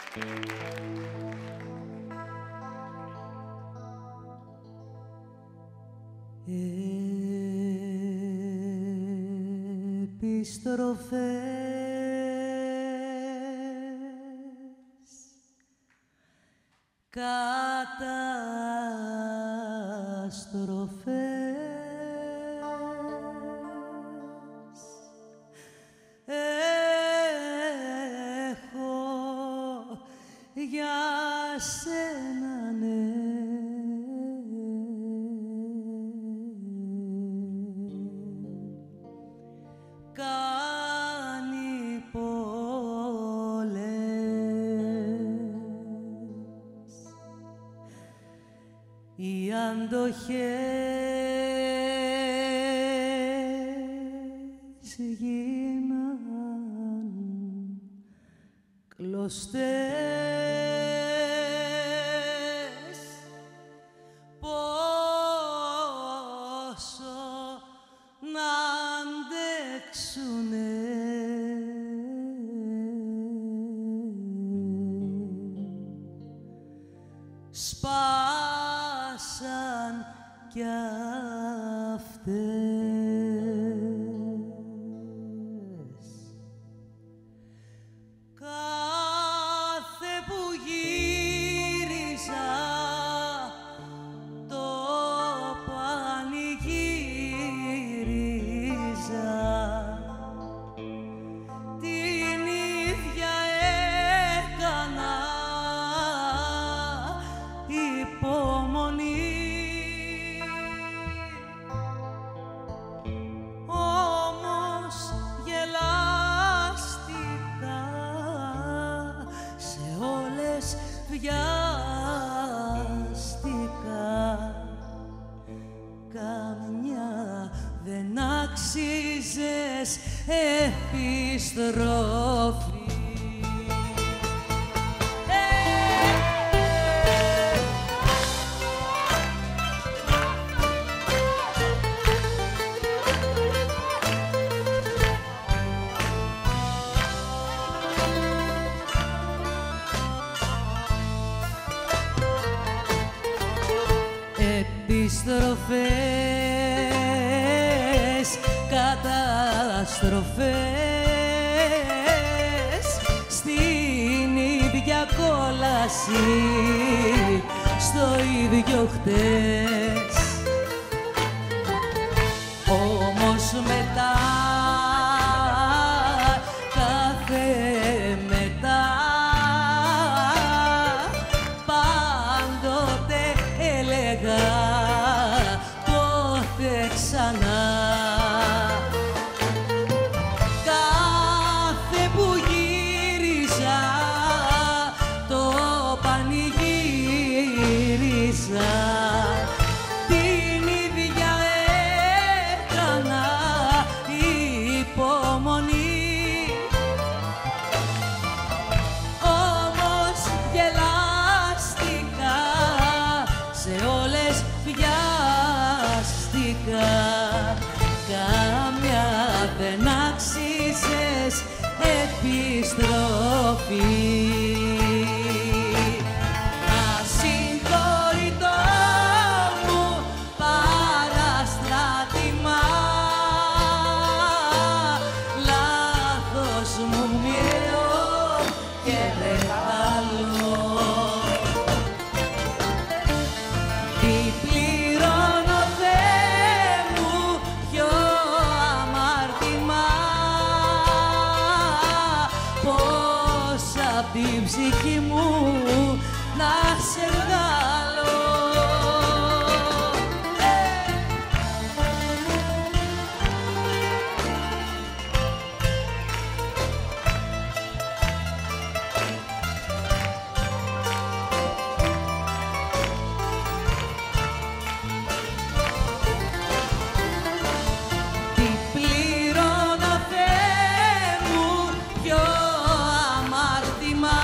Επιστροφές, καταστροφές, έχω για σένα, ναι. Κάνει πολλές οι αντοχές γίναν κλωστές. Πόσο να αντέξουνε, σπάσαν κι αυτές. Κάθε που γύριζα το πανηγύριζα, την ίδια έκανα υπομονή. Όμως γελάστηκα, σε όλες βιάστηκα, καμιά δεν άξιζες επιστροφή. Επιστροφές, καταστροφές, στην ίδια κόλαση, στο ίδιο χτες. Όμως μετά, κάθε μετά, πάντοτε έλεγα ξανά. Κάθε που γύριζα το πανηγύριζα, την ίδια έκανα υπομονή. Όμως γελάστηκα, σε όλες βιάστηκα, καμιά δεν άξιζες επιστροφή. Ασυγχωρητό μου παραστράτημα, λάθος μου μοιραίο και μεγάλο. Τι πληρώνω, Θεέ μου, ποιο αμάρτημα, πώς απ' την ψυχή μου να σε βγάλω. Τι πληρώνω, Θεέ μου, ποιο αμάρτημα,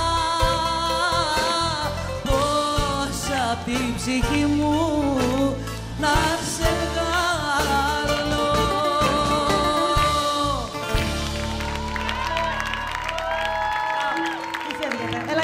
πώς απ' την ψυχή μου να σε βγάλω. Μη φεύγετε. Έλα,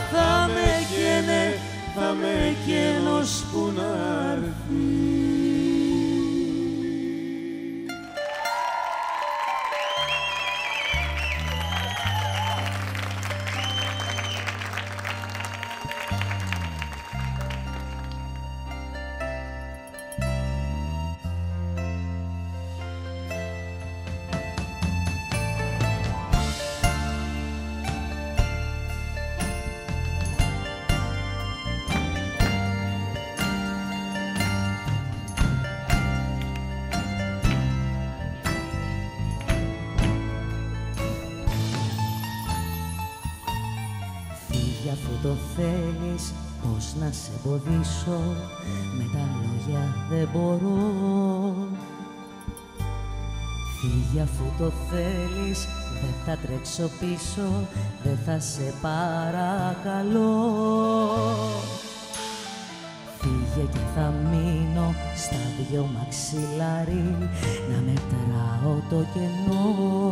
Φύγε αφού το θέλεις, πώς να σε εμποδίσω, με τα λόγια δεν μπορώ. Φύγε αφού το θέλεις, δεν θα τρέξω πίσω, δεν θα σε παρακαλώ. Φύγε και θα μείνω στα δυο μαξιλάρι, να μετράω το κενό.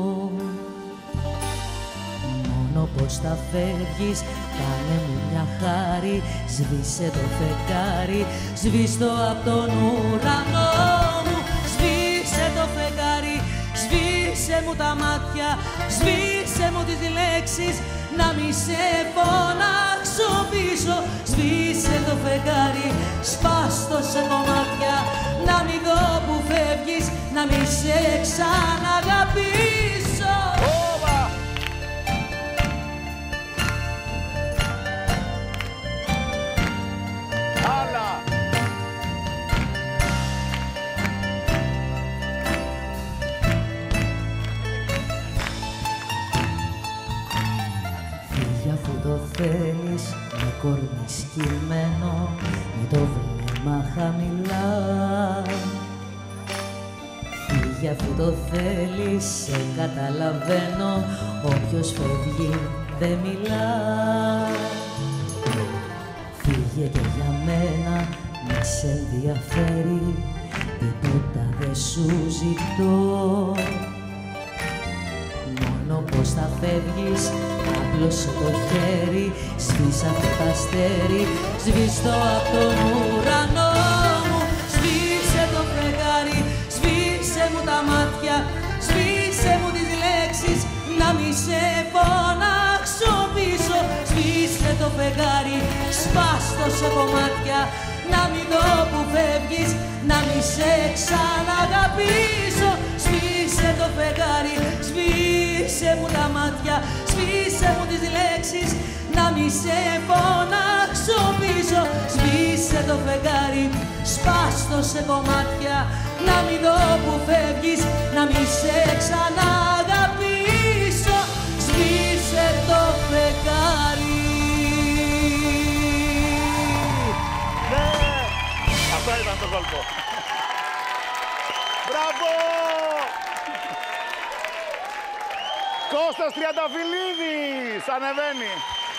Μόνο πως θα φεύγεις, κάνε μου μια χάρη, σβήσε το φεγγάρι, σβήστο απ' τον ουρανό μου. Σβήσε το φεγγάρι, σβήσε μου τα μάτια, σβήσε μου τις λέξεις, να μη σε φωνάξω πίσω. Σβήσε το φεγγάρι, σπάστο σε κομμάτια, να μη δω που φεύγεις, να μη σε ξαναγαπήσω. Θέλεις με κορμί σκυμμένο, με το βλέμμα χαμηλά. Φύγε αφού το θέλεις, σε καταλαβαίνω, όποιος φεύγει δεν μιλά. Φύγε και για μένα, μη σε ενδιαφέρει, τίποτα δεν σου ζητώ. Μόνο πως θα φεύγεις, απλώσε το χέρι, σβήσε αυτό το αστέρι, σβήστο απ' τον ουρανό μου. Σβήσε το φεγγάρι, σβήσε μου τα μάτια, σβήσε μου τις λέξεις, να μη σε φωνάξω πίσω. Σβήσε το φεγγάρι, σπάστο σε κομμάτια, να μην δω που φεύγεις, να μη σε ξαναγαπήσω. Σβήσε το φεγγάρι, σβήσε μου τα μάτια, σβήσε μου τις λέξεις, να μη σε φωνάξω πίσω. Σβήσε το φεγγάρι, σπάστο σε κομμάτια, να μη δω που φεύγεις, να μη σε ξαναγαπήσω. Σβήσε το φεγγάρι. Ναι, αυτό ήταν το κόλπο. Μπράβο! Κώστας Τριανταφυλλίδης ανεβαίνει.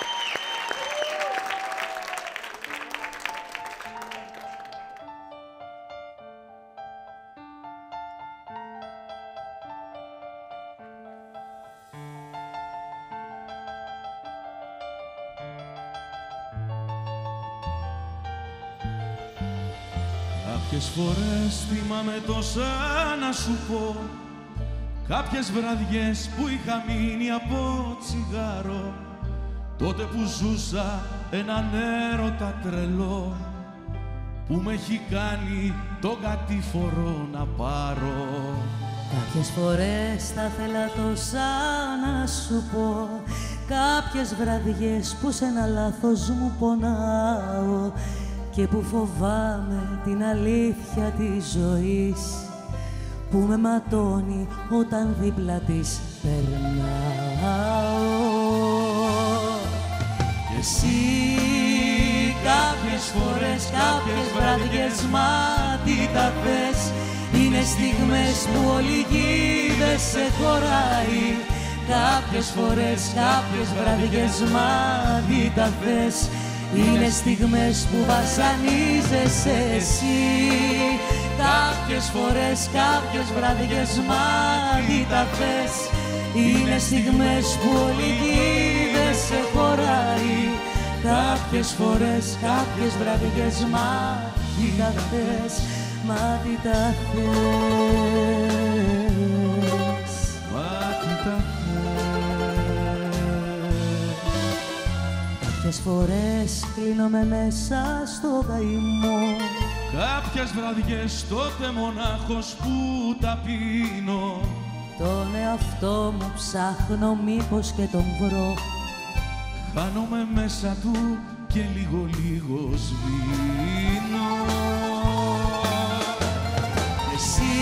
Κάποιες φορές θυμάμαι τόσα να σου πω, κάποιες βραδιές που είχα μείνει από τσιγάρο, τότε που ζούσα έναν έρωτα τρελό, που με έχει κάνει τον κατήφορο να πάρω. Κάποιες φορές θα θέλα τόσα να σου πω, κάποιες βραδιές που σε ένα λάθος μου πονάω και που φοβάμαι την αλήθεια της ζωής, που με ματώνει όταν δίπλα της περνάω. Και εσύ κάποιες φορές, κάποιες βραδιές, μα τι τα θες, είναι στιγμές που όλη η γη δεν σε χωράει. Κάποιες φορές, κάποιες βραδιές, μα τι τα θες, είναι στιγμές που βασανίζεσαι εσύ. Κάποιες φορές, κάποιες βραδιές, μα τι τα θες, είναι στιγμές που όλη η γη δεν σε χωράει. Κάποιες φορές, κάποιες βραδιές, μα τι τα θες, μα τι τα θες, μα τι τα θες. Κάποιες φορές κλείνομαι μέσα στο καημό, κάποιες βραδιές τότε μονάχος που τα πίνω, τον εαυτό μου ψάχνω μήπως και τον βρω. Χάνομαι μέσα του και λίγο λίγο σβήνω. Εσύ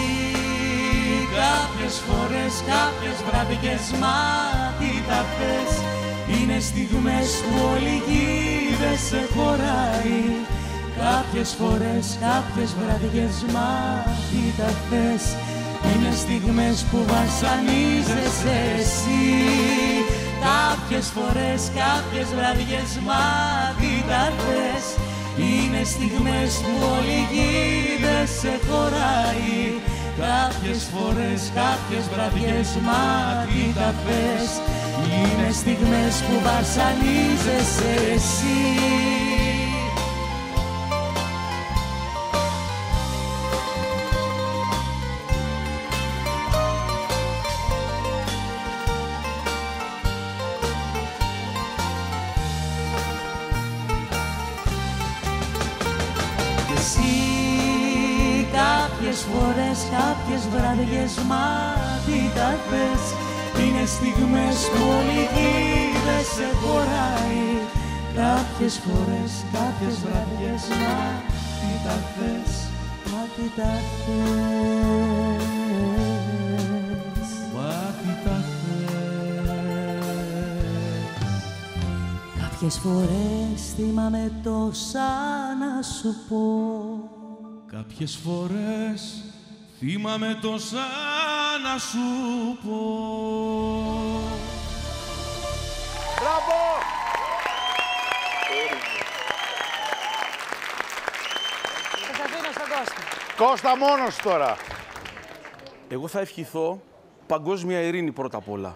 κάποιες φορές, κάποιες βραδιές, μα τι τα θες, Είναι στιγμές που όλη γη δεν σε χωράει. Κάποιες φορές, κάποιες βραδιές, μα τι τα θες. Είναι στιγμές που βασανίζεσαι εσύ. Κάποιες φορές, κάποιες βραδιές, μα τι τα θες. Είναι στιγμές που όλη γη δεν σε χωράει. Κάποιες φορές, κάποιες βραδιές, μα τι τα θες. Είναι στιγμές που βασανίζεσαι εσύ. Κάποιες φορές, κάποιες βραδιές, μα τι τα θες. Είναι στιγμές που όλη γη δεν σε χωράει. Κάποιες φορές, κάποιες βραδιές, μα τι τα θες. Μα τι τα θες. Μα τι τα θες. Κάποιες φορές θυμάμαι τόσα να σου πω. Κάποιες φορές θυμάμαι τόσα να σου πω. Μπράβο! Σας αφήνω στον Κώστα. Κώστα μόνος τώρα. Εγώ θα ευχηθώ παγκόσμια ειρήνη πρώτα απ' όλα.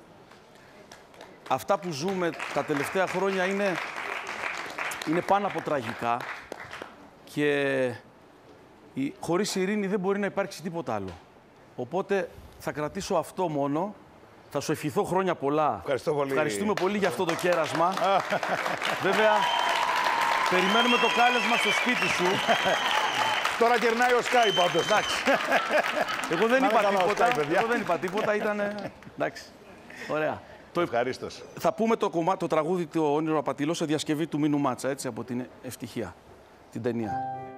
Αυτά που ζούμε τα τελευταία χρόνια είναι πάνω από τραγικά και χωρίς ειρήνη δεν μπορεί να υπάρξει τίποτα άλλο. Οπότε θα κρατήσω αυτό μόνο. Θα σου ευχηθώ χρόνια πολλά. Ευχαριστώ πολύ. Ευχαριστούμε πολύ για αυτό το κέρασμα. Βέβαια, περιμένουμε το κάλεσμα στο σπίτι σου. Τώρα κερνάει ο Σκάι πάντως. Εντάξει. Εγώ δεν είπα τίποτα. Εγώ δεν είπα τίποτα. Ήτανε... Εντάξει. Ωραία. Ευχαρίστως. Θα πούμε το τραγούδι του Όνειρο Απατηλό σε διασκευή του Μίνου Μάτσα, έτσι, από την Ευτυχία, την ταινία.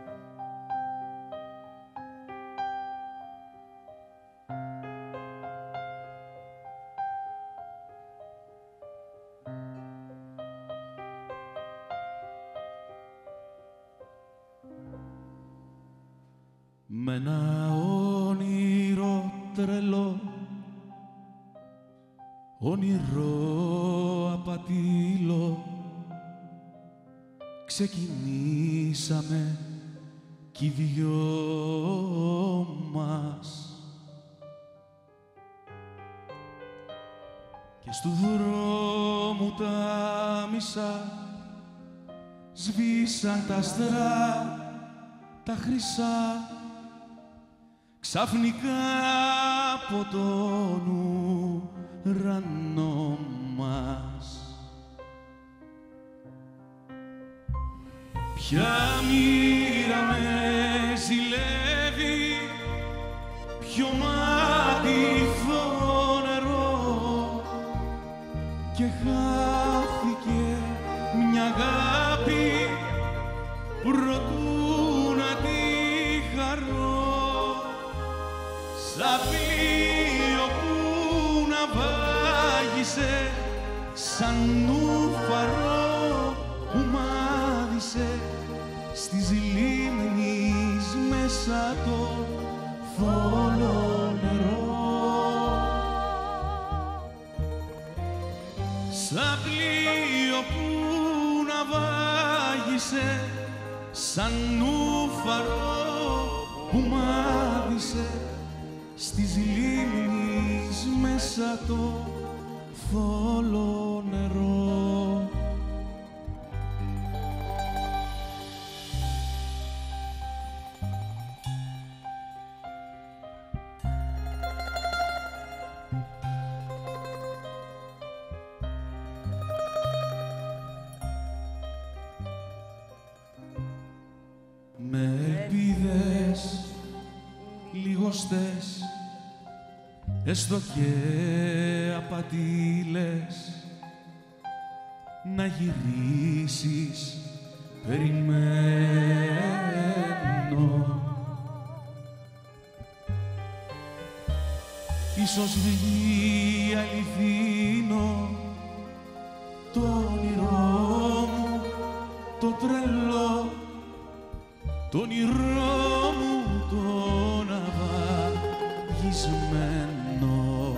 Με ένα όνειρο τρελό, όνειρο απατήλο, ξεκινήσαμε κι οι δυο μας. Και στου δρόμου τα μισά σβήσαν τα άστρα τα χρυσά. Ξαφνικά από τον ουρανό μας ποια μοίρα με ζηλεύει, ποιο μάτι φωνερό, και χάθηκε μια αγάπη προτού να τη χαρώ. Σαν πλοίο που ναυάγησε, σαν νουφαρό που μάδισε στις λίμνης μέσα το θόλο νερό. Σαν πλοίο που ναυάγησε, σαν νουφαρό που μάδισε στις λίμνης μέσα το θόλο νερό. Με ελπίδες λιγοστές, έστω και απατήλες, να γυρίσεις περιμένω. Ίσως βγει αληθινό το όνειρό μου, το τρελό, το όνειρό μου το ναυαγισμένο.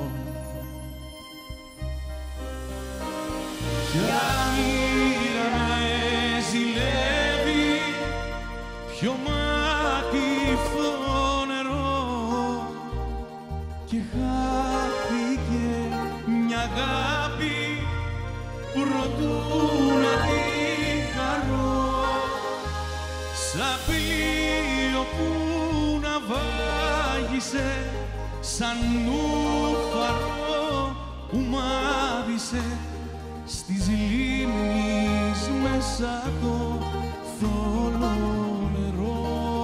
Για μοίρα με ζηλεύει, πιο μάτιφο νερό και χάθηκε μια αγάπη προτού να τη χαρώ. Σαν πλοίο που ναυάγησε, σαν νουφαρό που μ' στις λίμνης μέσα το θολό νερό.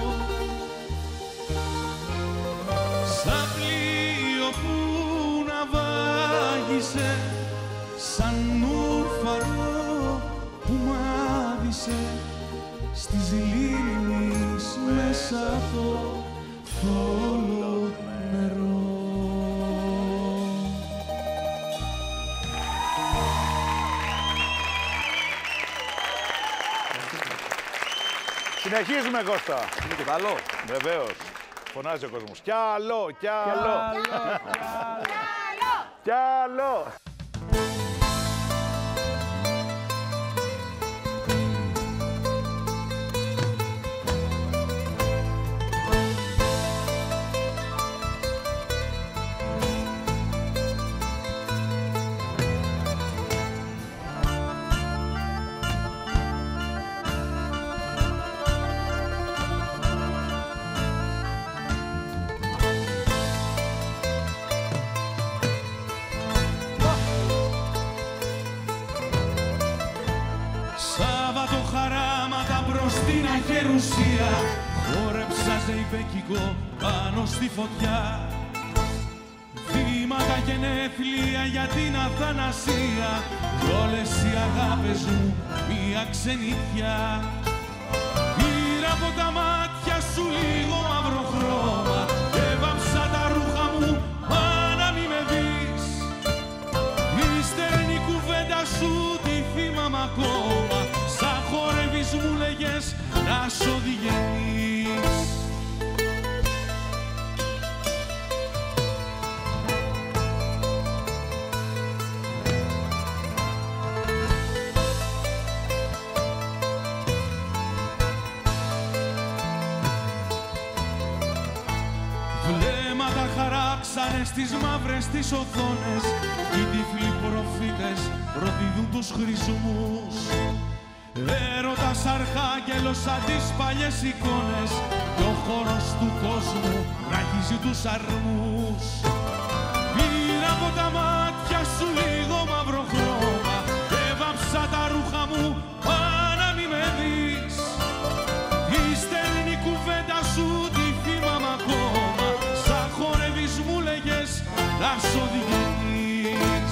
Σαν πλοίο που ναυάγησε, σαν νουφαρό που μ' στις λίμνης μέσα το θολό νερό. Συνεχίζουμε, Κώστα. Είναι και άλλο. Βεβαίως. Φωνάζει ο κόσμος. Κι άλλο, κι άλλο. Κι άλλο. Στην αγερουσία χόρεψα ζεϊμπέκικο πάνω στη φωτιά. Βήματα γενέθλια για την αθανασία κι όλες οι αγάπες μου μια ξενιτιά. Πήρα από τα μάτια σου λίγο μαύρο χρώμα και έβαψα τα ρούχα μου να μη με δεις. Η στερνή κουβέντα σου τη θυμάμαι ακόμα, σαν χορεύεις μου λέγες να σ' οδηγείς. Βλέμματα χαράξανε στις μαύρες τις οθόνες κι οι τυφλοί προφήτες προδίδουν τους χρυσμούς. Έρωτας αρχάγγελος σαν τις παλιές εικόνες κι ο χώρος του κόσμου ραγίζει τους αρμούς. Πήρα από τα μάτια σου λίγο μαύρο χρώμα και έβαψα τα ρούχα μου να μη με δεις. Η στερνή κουβέντα σου τη θυμάμαι ακόμα, σαν χορεύεις μου λέγες να σ' οδηγείς.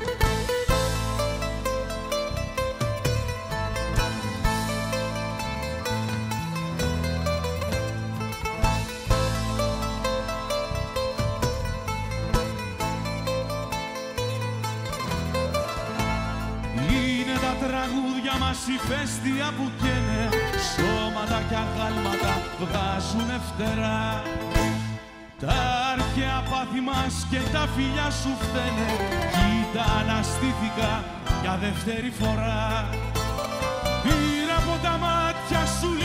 Τραγούδια μας ηφαίστεια που καίνε, σώματα κι αγάλματα βγάζουνε φτερά. Τα αρχαία πάθη μας και τα φιλιά σου φταίνε, κοίτα αναστήθηκα για δεύτερη φορά. Πήρα από τα μάτια σου